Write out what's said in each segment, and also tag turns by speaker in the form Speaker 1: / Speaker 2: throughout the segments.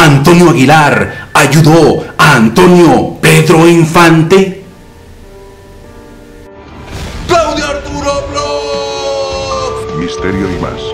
Speaker 1: ¿Antonio Aguilar ayudó a Antonio Pedro Infante?
Speaker 2: ¡Claudio Arturo Vlogs!
Speaker 3: Misterio y más.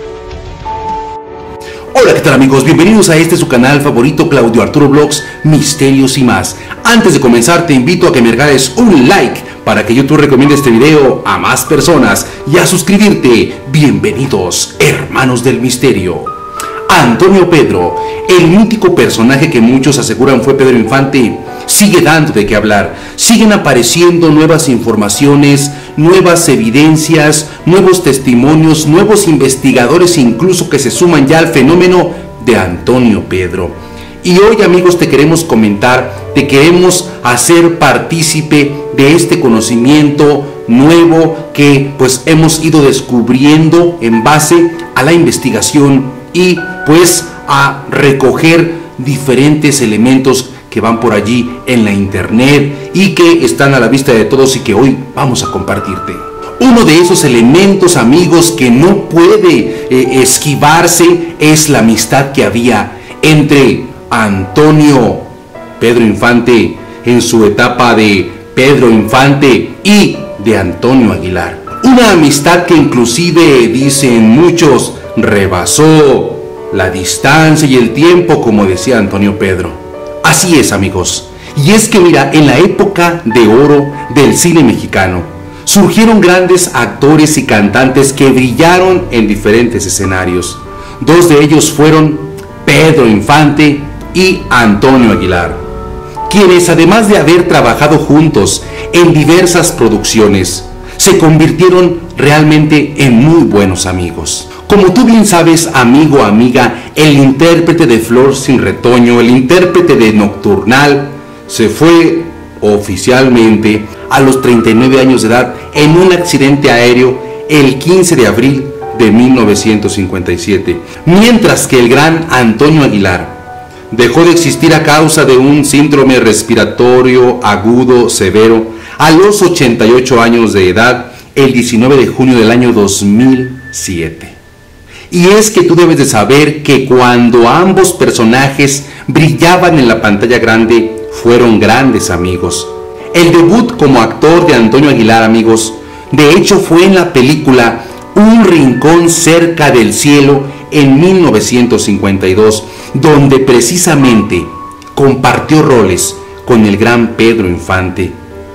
Speaker 1: Hola, ¿qué tal amigos? Bienvenidos a su canal favorito, Claudio Arturo Vlogs, Misterios y más. Antes de comenzar te invito a que me regales un like para que YouTube recomiende este video a más personas y a suscribirte. Bienvenidos, hermanos del misterio. Antonio Pedro, el mítico personaje que muchos aseguran fue Pedro Infante, sigue dando de qué hablar. Siguen apareciendo nuevas informaciones, nuevas evidencias, nuevos testimonios, nuevos investigadores incluso que se suman ya al fenómeno de Antonio Pedro. Y hoy, amigos, te queremos comentar, te queremos hacer partícipe de este conocimiento nuevo que pues hemos ido descubriendo en base a la investigación y pues a recoger diferentes elementos que van por allí en la internet y que están a la vista de todos y que hoy vamos a compartirte. Uno de esos elementos, amigos, que no puede esquivarse es la amistad que había entre Antonio Pedro Infante en su etapa de Pedro Infante y de Antonio Aguilar. Una amistad que inclusive, dicen muchos, rebasó la distancia y el tiempo, como decía Antonio Pedro. Así es, amigos. Y es que mira, en la época de oro del cine mexicano, surgieron grandes actores y cantantes que brillaron en diferentes escenarios. Dos de ellos fueron Pedro Infante y Antonio Aguilar, quienes además de haber trabajado juntos en diversas producciones, se convirtieron realmente en muy buenos amigos. Como tú bien sabes, amigo, amiga, el intérprete de Flor sin retoño, el intérprete de Nocturnal, se fue oficialmente a los 39 años de edad en un accidente aéreo el 15 de abril de 1957, mientras que el gran Antonio Aguilar dejó de existir a causa de un síndrome respiratorio agudo severo a los 88 años de edad el 19 de junio del año 2007. Y es que tú debes de saber que cuando ambos personajes brillaban en la pantalla grande, fueron grandes amigos. El debut como actor de Antonio Aguilar, amigos, de hecho fue en la película Un rincón cerca del cielo en 1952, donde precisamente compartió roles con el gran Pedro Infante.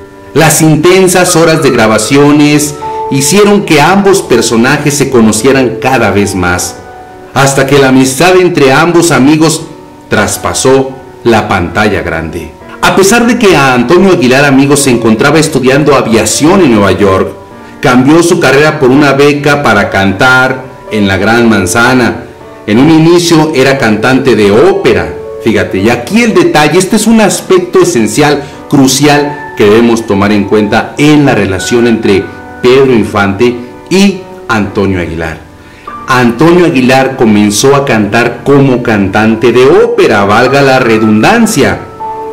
Speaker 1: Las intensas horas de grabaciones hicieron que ambos personajes se conocieran cada vez más, hasta que la amistad entre ambos amigos traspasó la pantalla grande. A pesar de que a Antonio Aguilar, amigos, se encontraba estudiando aviación en Nueva York, cambió su carrera por una beca para cantar en la Gran Manzana. En un inicio era cantante de ópera, fíjate, y aquí el detalle, este es un aspecto esencial, crucial, que debemos tomar en cuenta en la relación entre Pedro Infante y Antonio Aguilar. Antonio Aguilar comenzó a cantar como cantante de ópera, valga la redundancia,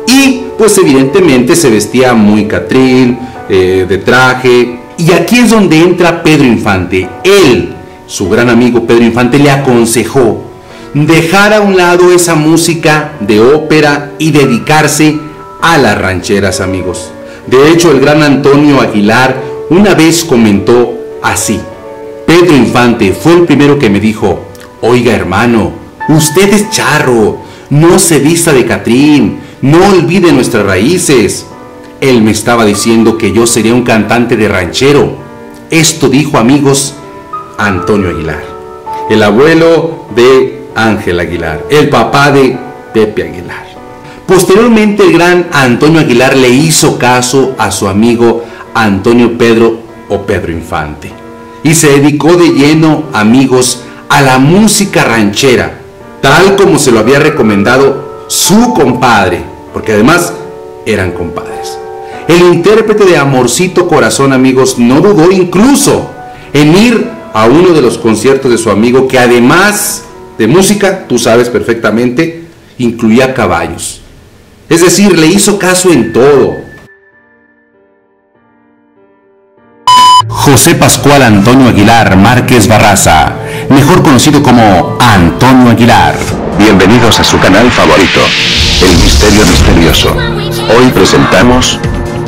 Speaker 1: y pues evidentemente se vestía muy catrín, de traje, y aquí es donde entra Pedro Infante. Él, su gran amigo Pedro Infante, le aconsejó dejar a un lado esa música de ópera y dedicarse a las rancheras, amigos. De hecho, el gran Antonio Aguilar una vez comentó así: Pedro Infante fue el primero que me dijo, oiga hermano, usted es charro, no se vista de catrín, no olvide nuestras raíces. Él me estaba diciendo que yo sería un cantante de ranchero. Esto dijo, amigos, Antonio Aguilar, el abuelo de Ángel Aguilar, el papá de Pepe Aguilar. Posteriormente, el gran Antonio Aguilar le hizo caso a su amigo Antonio Pedro o Pedro Infante y se dedicó de lleno, amigos, a la música ranchera, tal como se lo había recomendado su compadre, porque además eran compadres. El intérprete de Amorcito Corazón, amigos, no dudó incluso en ir a uno de los conciertos de su amigo, que además de música, tú sabes perfectamente, incluía caballos. Es decir, le hizo caso en todo. José Pascual Antonio Aguilar Márquez Barraza, mejor conocido como Antonio Aguilar.
Speaker 3: Bienvenidos a su canal favorito, El Misterio Misterioso. Hoy presentamos...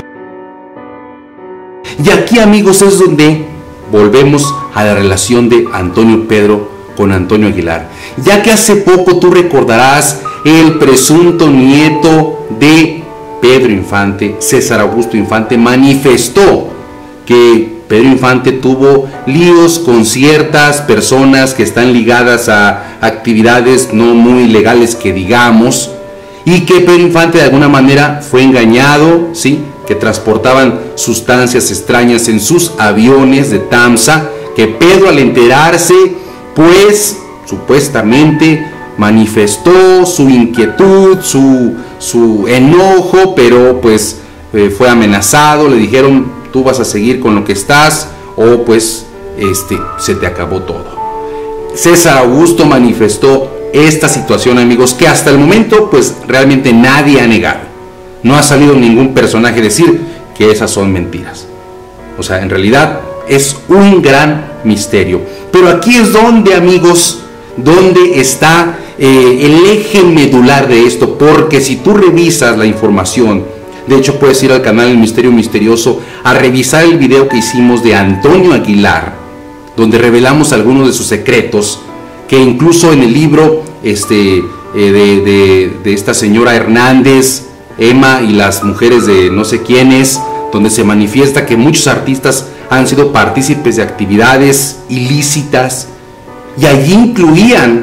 Speaker 1: Y aquí, amigos, es donde volvemos a la relación de Antonio Pedro con Antonio Aguilar, ya que hace poco tú recordarás el presunto nieto de Pedro Infante, César Augusto Infante, manifestó que Pedro Infante tuvo líos con ciertas personas que están ligadas a actividades no muy legales, que digamos, y que Pedro Infante de alguna manera fue engañado, ¿sí?, que transportaban sustancias extrañas en sus aviones de TAMSA, que Pedro, al enterarse, pues supuestamente manifestó su inquietud, su enojo, pero pues fue amenazado, le dijeron: tú vas a seguir con lo que estás o pues se te acabó todo. César Augusto manifestó esta situación, amigos, que hasta el momento pues realmente nadie ha negado. No ha salido ningún personaje decir que esas son mentiras. O sea, en realidad es un gran misterio. Pero aquí es donde, amigos, donde está el eje medular de esto, porque si tú revisas la información, de hecho puedes ir al canal El Misterio Misterioso a revisar el video que hicimos de Antonio Aguilar, donde revelamos algunos de sus secretos, que incluso en el libro de esta señora Hernández, Emma y las mujeres de no sé quiénes, donde se manifiesta que muchos artistas han sido partícipes de actividades ilícitas, y allí incluían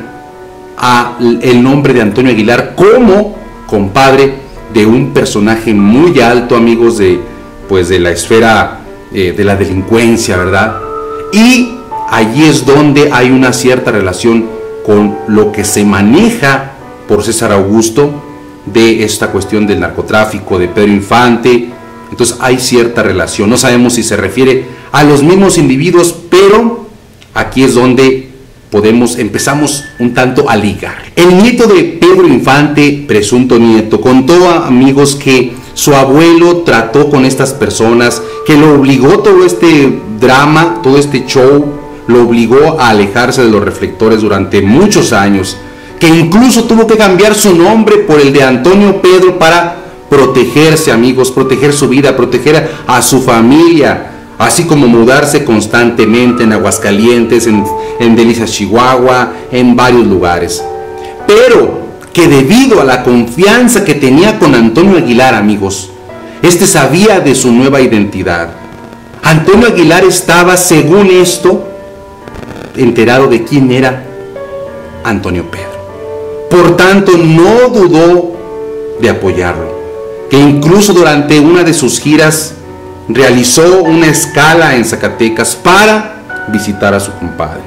Speaker 1: el nombre de Antonio Aguilar como compadre de un personaje muy alto, amigos, de la esfera de la delincuencia, ¿verdad? Y allí es donde hay una cierta relación con lo que se maneja por César Augusto de esta cuestión del narcotráfico de Pedro Infante. Entonces hay cierta relación, no sabemos si se refiere a los mismos individuos, pero aquí es donde empezamos un tanto a ligar. El nieto de Pedro Infante, presunto nieto, contó, amigos, que su abuelo trató con estas personas, que lo obligó, todo este drama, todo este show, lo obligó a alejarse de los reflectores durante muchos años, que incluso tuvo que cambiar su nombre por el de Antonio Pedro para protegerse, amigos, proteger su vida, proteger a su familia, así como mudarse constantemente en Aguascalientes, en Delicias, Chihuahua, en varios lugares. Pero que debido a la confianza que tenía con Antonio Aguilar, amigos, sabía de su nueva identidad. Antonio Aguilar estaba, según esto, enterado de quién era Antonio Pedro. Por tanto, no dudó de apoyarlo, que incluso durante una de sus giras realizó una escala en Zacatecas para visitar a su compadre.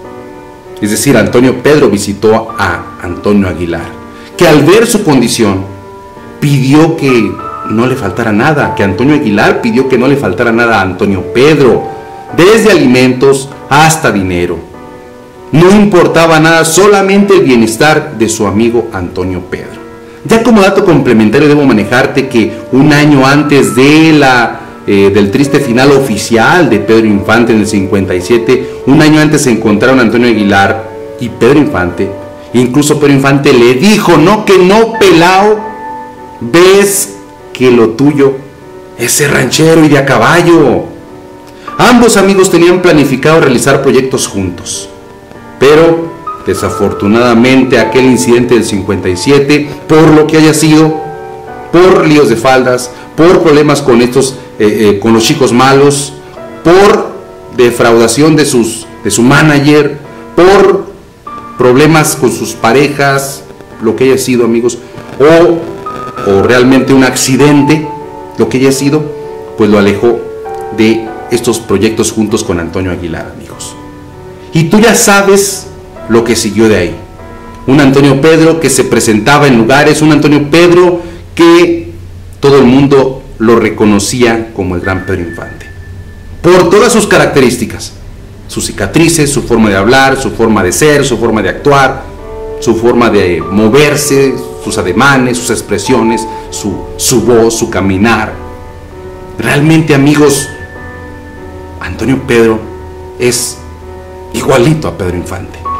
Speaker 1: Es decir, Antonio Pedro visitó a Antonio Aguilar, que al ver su condición pidió que no le faltara nada, que Antonio Aguilar pidió que no le faltara nada a Antonio Pedro, desde alimentos hasta dinero. No importaba nada, solamente el bienestar de su amigo Antonio Pedro. Ya como dato complementario debo manejarte que un año antes de del triste final oficial de Pedro Infante en el 57, un año antes se encontraron Antonio Aguilar y Pedro Infante. Incluso Pedro Infante le dijo: no, que no, pelao, ves que lo tuyo es ser ranchero y de a caballo. Ambos amigos tenían planificado realizar proyectos juntos, pero desafortunadamente aquel incidente del 57, por lo que haya sido, por líos de faldas, por problemas con con los chicos malos, por defraudación de su manager, por problemas con sus parejas, lo que haya sido, amigos, o realmente un accidente, lo que haya sido, pues lo alejó de estos proyectos juntos con Antonio Aguilar, amigos. Y tú ya sabes lo que siguió de ahí. Un Antonio Pedro que se presentaba en lugares, un Antonio Pedro que todo el mundo lo reconocía como el gran Pedro Infante, por todas sus características, sus cicatrices, su forma de hablar, su forma de ser, su forma de actuar, su forma de moverse, sus ademanes, sus expresiones, su voz, su caminar. Realmente, amigos, Antonio Pedro es igualito a Pedro Infante.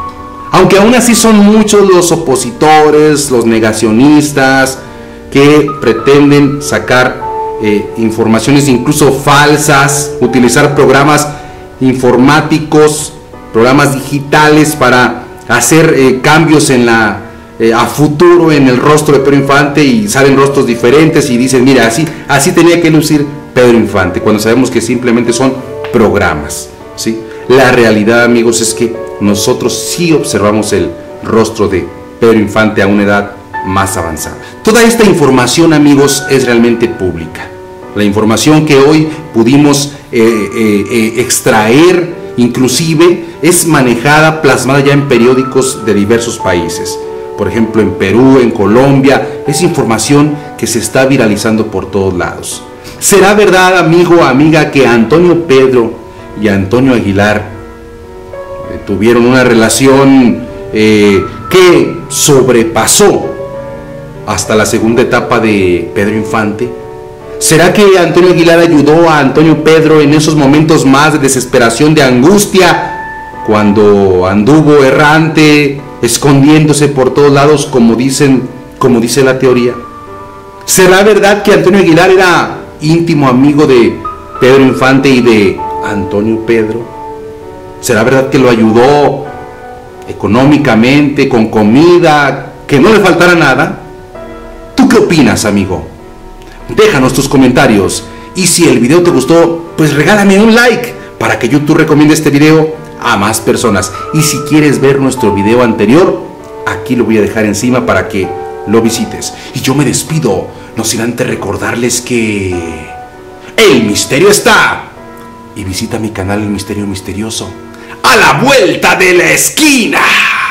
Speaker 1: Aunque aún así son muchos los opositores, los negacionistas, que pretenden sacar informaciones incluso falsas, utilizar programas informáticos, programas digitales para hacer cambios en a futuro en el rostro de Pedro Infante, y salen rostros diferentes y dicen, mira, así tenía que lucir Pedro Infante, cuando sabemos que simplemente son programas, ¿sí? La realidad, amigos, es que nosotros sí observamos el rostro de Pedro Infante a una edad más avanzada. Toda esta información, amigos, es realmente pública. La información que hoy pudimos extraer, inclusive, es manejada, plasmada ya en periódicos de diversos países. Por ejemplo, en Perú, en Colombia, es información que se está viralizando por todos lados. ¿Será verdad, amigo o amiga, que Antonio Pedro y Antonio Aguilar tuvieron una relación que sobrepasó hasta la segunda etapa de Pedro Infante? ¿Será que Antonio Aguilar ayudó a Antonio Pedro en esos momentos más de desesperación, de angustia, cuando anduvo errante, escondiéndose por todos lados, como dice la teoría? ¿Será verdad que Antonio Aguilar era íntimo amigo de Pedro Infante y de Antonio Pedro? ¿Será verdad que lo ayudó económicamente, con comida, que no le faltara nada? ¿Tú qué opinas, amigo? Déjanos tus comentarios, y si el video te gustó, pues regálame un like para que YouTube recomiende este video a más personas. Y si quieres ver nuestro video anterior, aquí lo voy a dejar encima para que lo visites. Y yo me despido, no sin antes recordarles que el misterio está, y visita mi canal El Misterio Misterioso a la vuelta de la esquina.